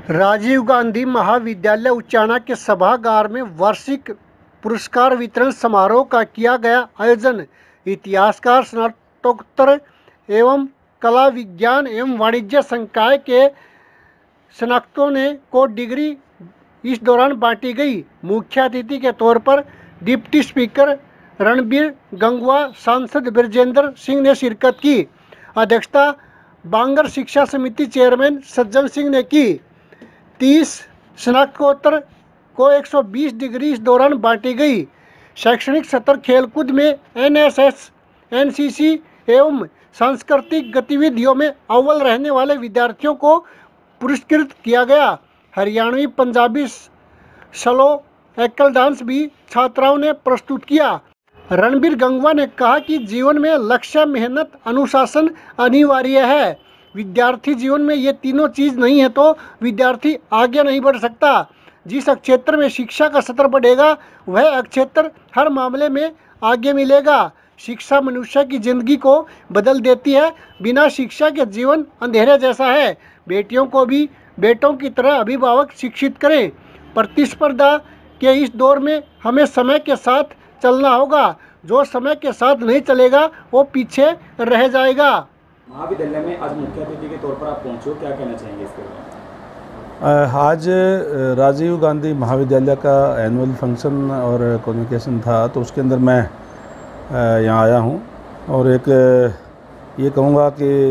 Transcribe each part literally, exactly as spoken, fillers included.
राजीव गांधी महाविद्यालय उचाना के सभागार में वार्षिक पुरस्कार वितरण समारोह का किया गया आयोजन। इतिहासकार, स्नातकोत्तर एवं कला विज्ञान एवं वाणिज्य संकाय के स्नातकों ने को डिग्री इस दौरान बांटी गई। मुख्य अतिथि के तौर पर डिप्टी स्पीकर रणबीर गंगवा, सांसद ब्रजेंद्र सिंह ने शिरकत की। अध्यक्षता बांगर शिक्षा समिति चेयरमैन सज्जन सिंह ने की। तीस स्नातकोत्तर को एक सौ बीस डिग्री इस दौरान बांटी गई। शैक्षणिक सत्र खेलकूद में N S S, N C C एवं सांस्कृतिक गतिविधियों में अव्वल रहने वाले विद्यार्थियों को पुरस्कृत किया गया। हरियाणवी, पंजाबी, स्लो एकल डांस भी छात्राओं ने प्रस्तुत किया। रणबीर गंगवा ने कहा कि जीवन में लक्ष्य, मेहनत, अनुशासन अनिवार्य है। विद्यार्थी जीवन में ये तीनों चीज़ नहीं है तो विद्यार्थी आगे नहीं बढ़ सकता। जिस क्षेत्र में शिक्षा का स्तर बढ़ेगा वह क्षेत्र हर मामले में आगे मिलेगा। शिक्षा मनुष्य की जिंदगी को बदल देती है। बिना शिक्षा के जीवन अंधेरे जैसा है। बेटियों को भी बेटों की तरह अभिभावक शिक्षित करें। प्रतिस्पर्धा के इस दौर में हमें समय के साथ चलना होगा। जो समय के साथ नहीं चलेगा वो पीछे रह जाएगा। महाविद्यालय में आज मुख्य अतिथि के तौर पर आप पहुंचे हो, क्या कहना चाहेंगे इसके बारे में? आज राजीव गांधी महाविद्यालय का एनुअल फंक्शन और कॉन्वोकेशन था, तो उसके अंदर मैं यहाँ आया हूँ और एक ये कहूँगा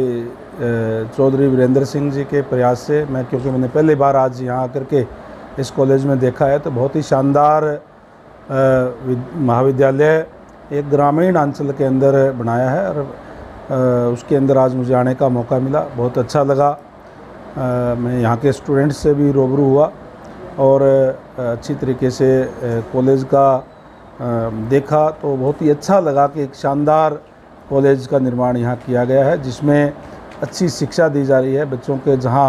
कि चौधरी वीरेंद्र सिंह जी के प्रयास से मैं, क्योंकि मैंने पहली बार आज यहाँ आकर के इस कॉलेज में देखा है, तो बहुत ही शानदार महाविद्यालय एक ग्रामीण अंचल के अंदर बनाया है और उसके अंदर आज मुझे आने का मौका मिला। बहुत अच्छा लगा। आ, मैं यहाँ के स्टूडेंट्स से भी रूबरू हुआ और अच्छी तरीके से कॉलेज का आ, देखा तो बहुत ही अच्छा लगा कि एक शानदार कॉलेज का निर्माण यहाँ किया गया है, जिसमें अच्छी शिक्षा दी जा रही है बच्चों के। जहाँ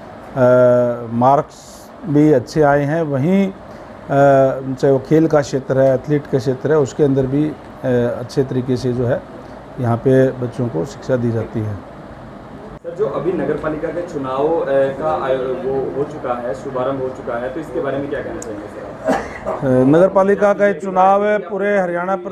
मार्क्स भी अच्छे आए हैं, वहीं चाहे वो खेल का क्षेत्र है, एथलीट का क्षेत्र है, उसके अंदर भी अच्छे तरीके से जो है यहाँ पे बच्चों को शिक्षा दी जाती है। सर, जो अभी नगर पालिका के चुनाव का वो हो चुका है, शुभारंभ हो चुका है, तो इसके बारे में क्या कहना चाहेंगे सर? नगर पालिका का चुनाव है पूरे हरियाणा पर।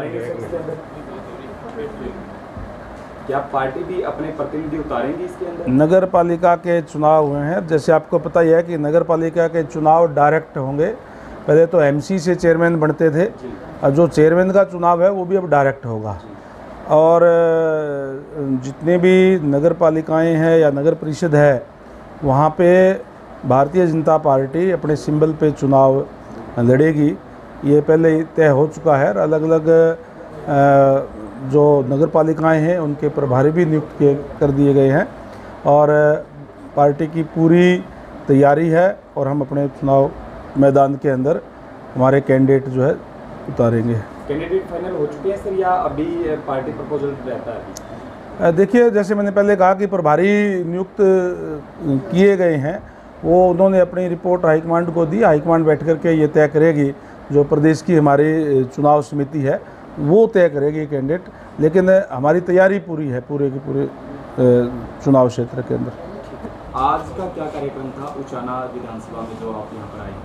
क्या पार्टी भी अपने प्रतिनिधि उतारेंगी इसके अंदर? नगर पालिका के चुनाव हुए हैं, जैसे आपको पता ही है कि नगर पालिका के चुनाव डायरेक्ट होंगे। पहले तो एमसी से चेयरमैन बनते थे, और जो चेयरमैन का चुनाव है वो भी अब डायरेक्ट होगा। और जितने भी नगर पालिकाएँ हैं या नगर परिषद है, वहाँ पे भारतीय जनता पार्टी अपने सिंबल पे चुनाव लड़ेगी। ये पहले ही तय हो चुका है। अलग अलग जो नगर पालिकाएँ हैं उनके प्रभारी भी नियुक्त कर दिए गए हैं और पार्टी की पूरी तैयारी है और हम अपने चुनाव मैदान के अंदर हमारे कैंडिडेट जो है उतारेंगे। कैंडिडेट फाइनल हो चुके हैं सर या अभी पार्टी प्रपोजल रहता है? देखिए, जैसे मैंने पहले कहा कि प्रभारी नियुक्त किए गए हैं, वो उन्होंने अपनी रिपोर्ट हाईकमांड को दी। हाईकमांड बैठ कर के ये तय करेगी, जो प्रदेश की हमारी चुनाव समिति है वो तय करेगी कैंडिडेट। लेकिन हमारी तैयारी पूरी है पूरे के पूरे चुनाव क्षेत्र के अंदर। आज का क्या कार्यक्रम था उचाना विधानसभा में जो आप यहाँ पर आए?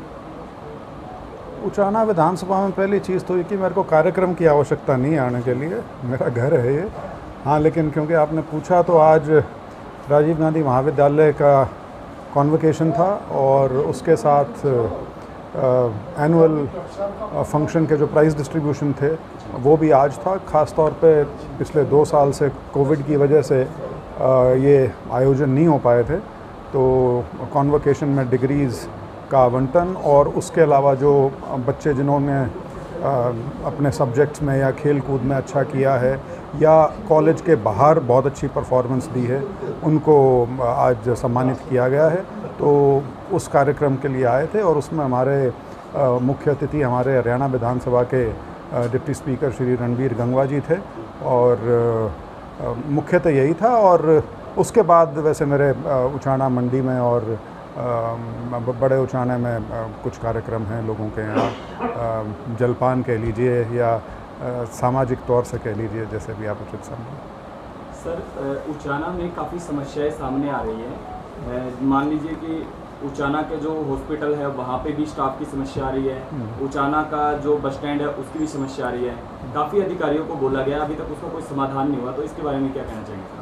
उचाना विधानसभा में पहली चीज़ तो ये कि मेरे को कार्यक्रम की आवश्यकता नहीं आने के लिए, मेरा घर है ये। हाँ, लेकिन क्योंकि आपने पूछा तो आज राजीव गांधी महाविद्यालय का कॉन्वोकेशन था और उसके साथ एनुअल फंक्शन के जो प्राइज़ डिस्ट्रीब्यूशन थे वो भी आज था। ख़ास तौर पे पिछले दो साल से कोविड की वजह से आ, ये आयोजन नहीं हो पाए थे, तो कॉन्वोकेशन में डिग्रीज़ का आवंटन और उसके अलावा जो बच्चे जिन्होंने अपने सब्जेक्ट्स में या खेल कूद में अच्छा किया है या कॉलेज के बाहर बहुत अच्छी परफॉर्मेंस दी है, उनको आज सम्मानित किया गया है। तो उस कार्यक्रम के लिए आए थे और उसमें हमारे मुख्य अतिथि हमारे हरियाणा विधानसभा के डिप्टी स्पीकर श्री रणबीर गंगवा जी थे और मुख्यतः यही था। और उसके बाद वैसे मेरे उचाना मंडी में और बड़े उचाने में कुछ कार्यक्रम हैं लोगों के यहाँ, जलपान कह लीजिए या सामाजिक तौर से कह लीजिए, जैसे भी आप उचित समझें। सर, उचाना में काफ़ी समस्याएं सामने आ रही हैं। मान लीजिए कि उचाना के जो हॉस्पिटल है वहाँ पे भी स्टाफ की समस्या आ रही है, उचाना का जो बस स्टैंड है उसकी भी समस्या आ रही है। काफ़ी अधिकारियों को बोला गया, अभी तक उसका कोई समाधान नहीं हुआ, तो इसके बारे में क्या कहना चाहेंगे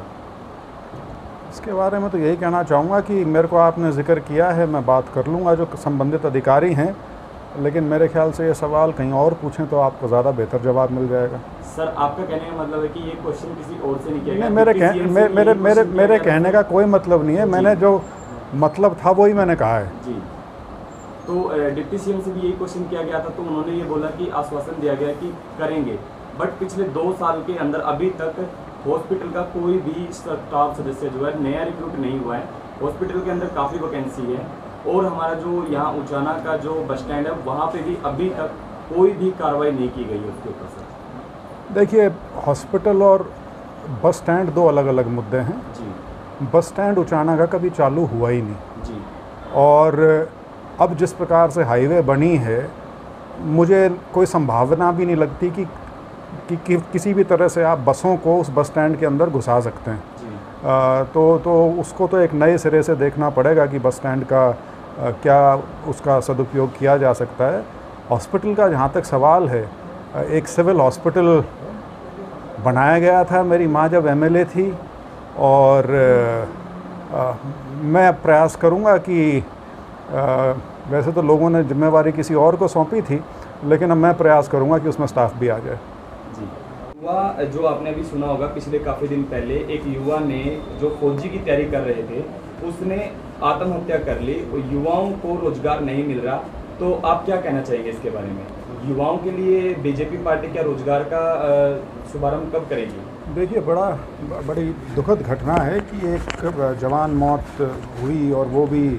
सर? इसके बारे में तो यही कहना चाहूँगा कि मेरे को आपने जिक्र किया है, मैं बात कर लूँगा जो संबंधित अधिकारी हैं, लेकिन मेरे ख्याल से ये सवाल कहीं और पूछें तो आपको ज़्यादा बेहतर जवाब मिल जाएगा। सर आपका कहने का मतलब है कि ये क्वेश्चन किसी और से नहीं किया गया? मेरे कह, मे, मेरे मेरे मेरे कहने का कोई मतलब नहीं है, मैंने जो मतलब था वही मैंने कहा है जी। तो डिप्टी सीएम से भी यही क्वेश्चन किया गया था, तो उन्होंने ये बोला कि आश्वासन दिया गया कि करेंगे, बट पिछले दो साल के अंदर अभी तक हॉस्पिटल का कोई भी स्टाफ सदस्य जो है नया रिक्रूट नहीं हुआ है। हॉस्पिटल के अंदर काफ़ी वैकेंसी है और हमारा जो यहाँ उचाना का जो बस स्टैंड है वहाँ पे भी अभी तक कोई भी कार्रवाई नहीं की गई है उसके ऊपर सर। देखिए, हॉस्पिटल और बस स्टैंड दो अलग अलग मुद्दे हैं जी। बस स्टैंड उचाना का कभी चालू हुआ ही नहीं जी। और अब जिस प्रकार से हाईवे बनी है, मुझे कोई संभावना भी नहीं लगती कि, कि, कि किसी भी तरह से आप बसों को उस बस स्टैंड के अंदर घुसा सकते हैं। आ, तो तो उसको तो एक नए सिरे से देखना पड़ेगा कि बस स्टैंड का आ, क्या उसका सदुपयोग किया जा सकता है। हॉस्पिटल का जहाँ तक सवाल है, एक सिविल हॉस्पिटल बनाया गया था मेरी माँ जब एमएलए थी और आ, मैं प्रयास करूँगा कि आ, वैसे तो लोगों ने जिम्मेवारी किसी और को सौंपी थी, लेकिन अब मैं प्रयास करूँगा कि उसमें स्टाफ भी आ जाए। जी। युवा जो आपने अभी सुना होगा, पिछले काफ़ी दिन पहले एक युवा ने जो फौजी की तैयारी कर रहे थे उसने आत्महत्या कर ली। युवाओं को रोजगार नहीं मिल रहा, तो आप क्या कहना चाहेंगे इसके बारे में? युवाओं के लिए बीजेपी पार्टी क्या रोजगार का शुभारंभ कब करेगी? देखिए, बड़ा बड़ी दुखद घटना है कि एक जवान मौत हुई और वो भी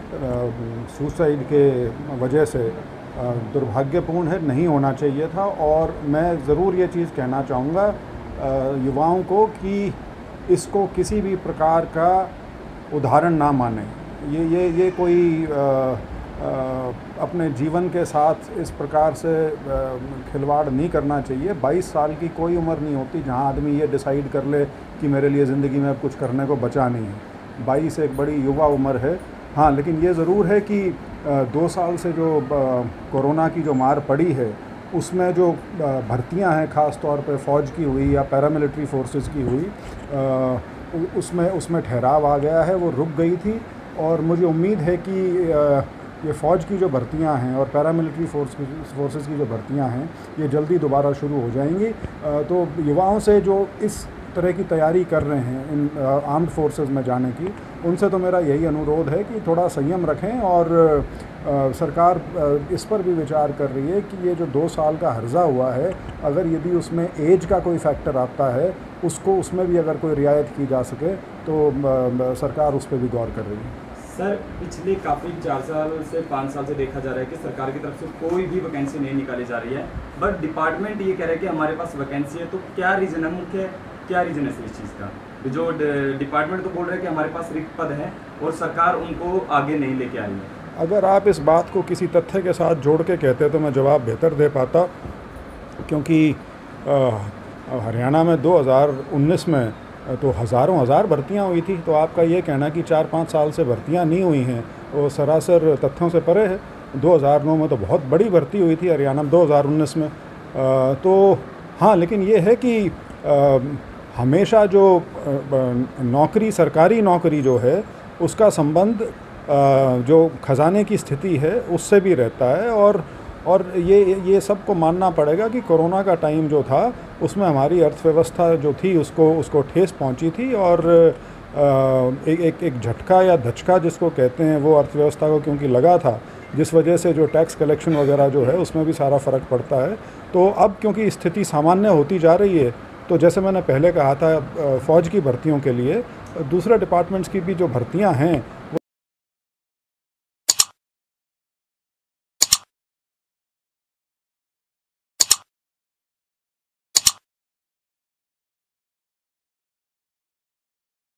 सुसाइड के वजह से दुर्भाग्यपूर्ण है, नहीं होना चाहिए था। और मैं ज़रूर ये चीज़ कहना चाहूँगा युवाओं को कि इसको किसी भी प्रकार का उदाहरण ना माने। ये ये ये कोई आ, आ, अपने जीवन के साथ इस प्रकार से खिलवाड़ नहीं करना चाहिए। बाईस साल की कोई उम्र नहीं होती जहाँ आदमी ये डिसाइड कर ले कि मेरे लिए ज़िंदगी में अब कुछ करने को बचा नहीं है। बाईस एक बड़ी युवा उम्र है। हाँ, लेकिन ये ज़रूर है कि दो साल से जो कोरोना की जो मार पड़ी है उसमें जो भर्तियां हैं, ख़ास तौर पे फ़ौज की हुई या पैरामिलिट्री फोर्सेस की हुई, उसमें उसमें ठहराव आ गया है, वो रुक गई थी। और मुझे उम्मीद है कि ये फ़ौज की जो भर्तियां हैं और पैरामिलिट्री फोर्स फोर्सेस की जो भर्तियां हैं ये जल्दी दोबारा शुरू हो जाएंगी। तो युवाओं से जो इस तरह की तैयारी कर रहे हैं इन आर्म्ड फोर्सेस में जाने की, उनसे तो मेरा यही अनुरोध है कि थोड़ा संयम रखें। और आ, सरकार आ, इस पर भी विचार कर रही है कि ये जो दो साल का हर्जा हुआ है, अगर यदि उसमें एज का कोई फैक्टर आता है, उसको उसमें भी अगर कोई रियायत की जा सके तो आ, सरकार उस पर भी गौर कर रही है। सर, पिछले काफ़ी चार साल से पाँच साल से देखा जा रहा है कि सरकार की तरफ से कोई भी वैकेंसी नहीं निकाली जा रही है, बट डिपार्टमेंट ये कह रहा है कि हमारे पास वैकेंसी है। तो क्या रीज़न है, मुख्य क्या रीज़न है इस चीज़ का? जो डिपार्टमेंट तो बोल रहे हैं कि हमारे पास रिक्त पद है और सरकार उनको आगे नहीं लेके आ रही है। अगर आप इस बात को किसी तथ्य के साथ जोड़ के कहते तो मैं जवाब बेहतर दे पाता, क्योंकि हरियाणा में दो हज़ार उन्नीस में तो हज़ारों हज़ार भर्तियां हुई थी। तो आपका ये कहना कि चार पाँच साल से भर्तियां नहीं हुई हैं वो सरासर तथ्यों से परे है। दो हज़ार नौ में तो बहुत बड़ी भर्ती हुई थी हरियाणा में, दो हज़ार उन्नीस में। आ, तो हाँ, लेकिन ये है कि आ, हमेशा जो नौकरी, सरकारी नौकरी जो है उसका संबंध जो ख़जाने की स्थिति है उससे भी रहता है। और और ये ये सबको मानना पड़ेगा कि कोरोना का टाइम जो था उसमें हमारी अर्थव्यवस्था जो थी उसको उसको ठेस पहुंची थी। और एक एक एक झटका या धचका जिसको कहते हैं वो अर्थव्यवस्था को क्योंकि लगा था, जिस वजह से जो टैक्स कलेक्शन वगैरह जो है उसमें भी सारा फ़र्क पड़ता है। तो अब क्योंकि स्थिति सामान्य होती जा रही है, तो जैसे मैंने पहले कहा था फ़ौज की भर्तियों के लिए दूसरे डिपार्टमेंट्स की भी जो भर्तियां हैं